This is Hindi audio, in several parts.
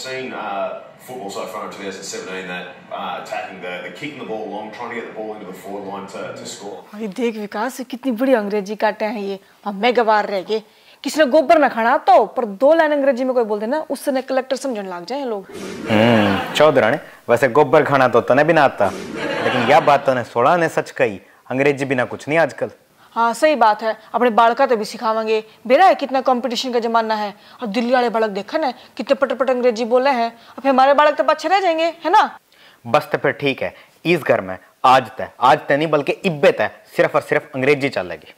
seen football so far in 2017 that attacking the kicking the ball long, trying to get the ball into the forward line to score. ये देख विकास कितनी बड़ी अंग्रेजी काटे हैं ये। हम मैं गवार रह गए। किसी ने गोबर ना खाना तो पर 2 लाइन अंग्रेजी में कोई बोल देना उससे ने कलेक्टर समझने लग जाए लोग। चौधरानी वैसे गोबर खाना तो तने भी ना आता, लेकिन यह बात तने सोड़ा ने सच कही, अंग्रेजी बिना कुछ नहीं आजकल। हाँ सही बात है, अपने बालका तो भी सिखावांगे। बेरा है कितना कंपटीशन का जमाना है और दिल्ली वाले बालक देखा ना कितने पट अंग्रेजी बोले हैं, अब हमारे बालक तो पीछे रह जाएंगे, है ना। बस तो फिर ठीक है, इस घर में आज तय नहीं बल्कि इब्बे तय सिर्फ और सिर्फ अंग्रेजी चलेगी।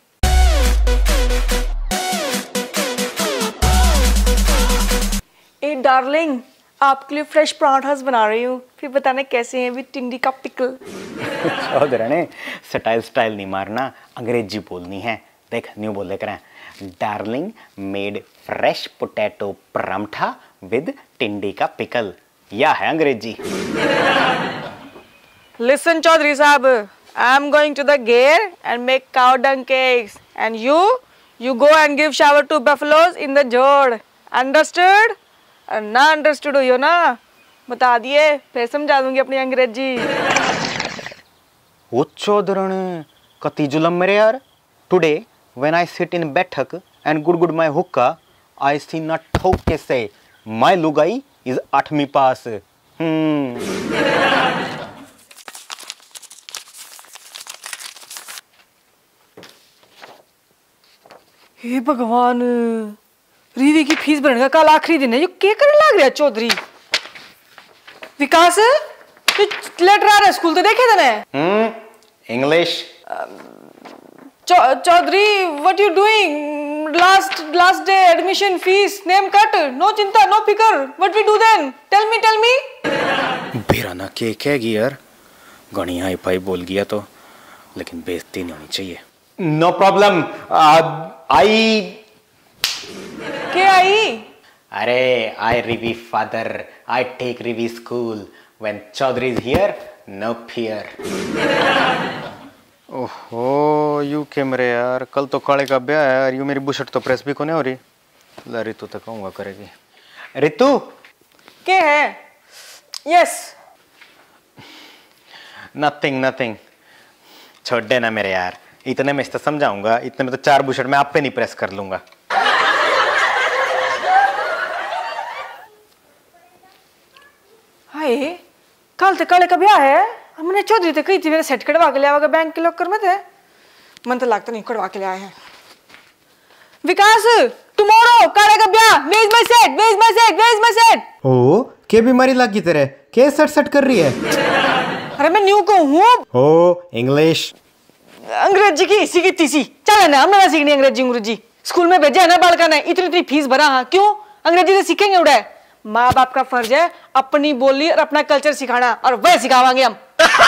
ए डार्लिंग, आपके लिए फ्रेश पराठा बना रही हूँ, फिर बताना कैसे हैं विद टिंडी का पिकल। चौधरानी स्टाइल नहीं मारना, अंग्रेजी बोलनी है। देख न्यू बोले करें, darling made fresh potato paratha with टिंडी का पिकल, या है अंग्रेजी। Listen चौधरी साहब, I am going to the gear and make cow dung cakes and you go and give shower to buffaloes in the jord, understood? ना अंडरस्टूड हो ना, बता दिए, फिर समझा दूंगी अपनी अंग्रेजी। ओ चौधरानी कति जुलम मेरे यार। Today when I sit in baithak and good my हुक्का, आई सी नॉट ठोक के से माय लुगाई इज 8वीं पास। हे भगवान, रीवी की फीस भरने का कल आखिरी दिन है, ये क्या करने लग रहा है चौधरी। विकास लेटर आ रहा है स्कूल तो देखे थे English. Chaudhary what you doing, last day admission fees name cut, no चिंता नो फिकर, what we do then, tell me. बेरा ना के कहेगी यार, गणी हाई फाई बोल गया तो, लेकिन बेइज्जती नहीं होनी चाहिए। नो प्रॉब्लम, आई क्या आई? अरे आई रिवी फादर, आई टेक रिवी school, when Chaudhary is here no fear. ओहो यू के मेरे यार, कल तो काले का ब्याह है यार, यू मेरी बुशर्ट तो प्रेस भी कोने हो रही। ला रितु तो कहूँगा करेगी। रितु क्या है? यस नथिंग, छोड़ देना मेरे यार, इतने में इससे समझाऊंगा, इतने में तो 4 बुशर्ट मैं आप पे नहीं प्रेस कर लूंगा। हाय कल तो काले का ब्याह है, हमने चौधरी तो कही थी मेरे सेट कटवा के ले आवागा बैंक के लॉकर में थे, मन तो लगता नहीं कटवा के ले आए हैं। विकास टुमारो काले का ब्याह, वेयर इज माय सेट। ओ के बीमारी लगी तेरे, के सट कर रही है? अरे मैं न्यू को हूँ। ओ इंग्लिश अंग्रेजी की इसी की तीसी, चल ना हम ना सीखनी अंग्रेजी, स्कूल में भेजा है ना बालका ने, इतनी फीस भरा, हाँ क्यों, अंग्रेजी से सीखेंगे उड़ा है। माँ बाप का फर्ज है अपनी बोली और अपना कल्चर सिखाना, और वह सिखावांगे हम।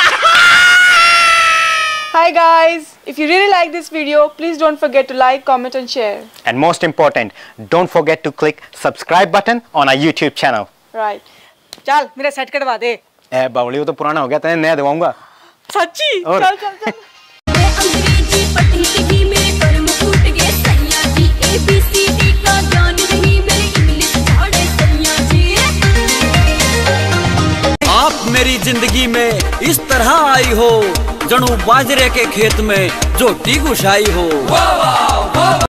Hi guys, if you really like this video, please don't forget to like, comment and share. And most important, don't forget to click subscribe button on our YouTube channel. Right. चल मेरा सेट कटवा दे। ए बावली वो तो पुराना हो गया, तेरे नया दिलवाऊंगा। सच्ची? चल। अंग्रेजी पढ़ी लिखी मेरे पर मुकुट गए सैया जी, ABCD का ज्ञान नहीं मेरे इंग्लिश झाड़े सैया जी। आप मेरी जिंदगी में इस तरह आई हो, जणू बाजरे के खेत में झोटी घुसाई हो।